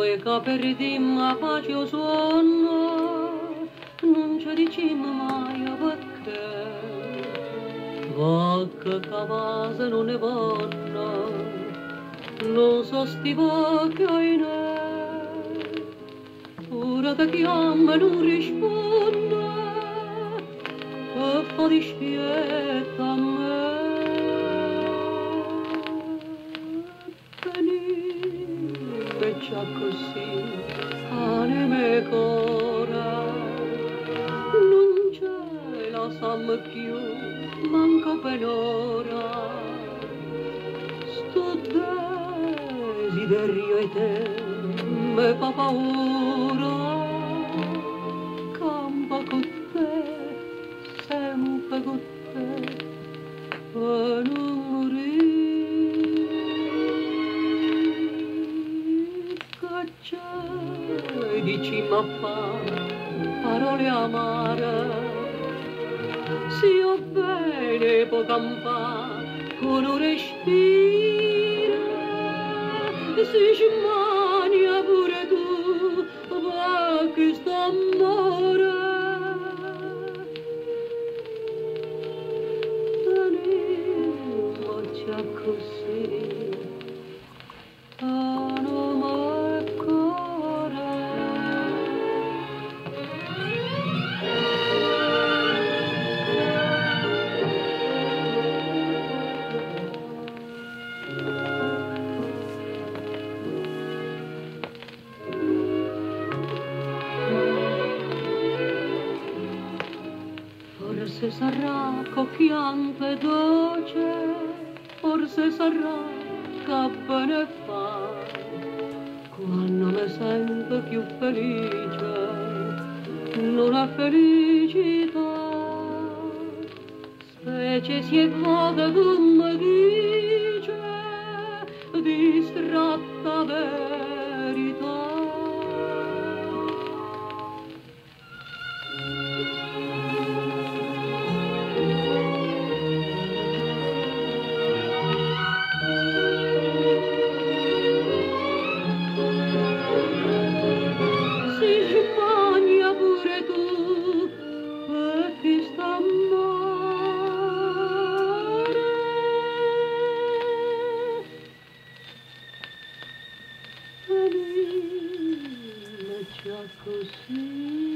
e che perdimmo a pace o sonno, non ci diciamo mai perché, che cavase non ne vanno, non so sti che in ora ti chiama e non risponde, e fa dispietta a me. C'è così, anime e cuore, non c'è la samma più, manca per ora. Sto desiderio e te me fa paura, campa con te, sempre con te, e non morire. Dici ma fa parole amare, si io bene può campare con un respiro, si ci mania pure tu, va che sta amore. Tenimmoci così, forse sarà cocchiante e dolce, forse sarà che bene fa, quando mi sento più felice, non è felicità, specie si è vaga come dice, distratta verità. Così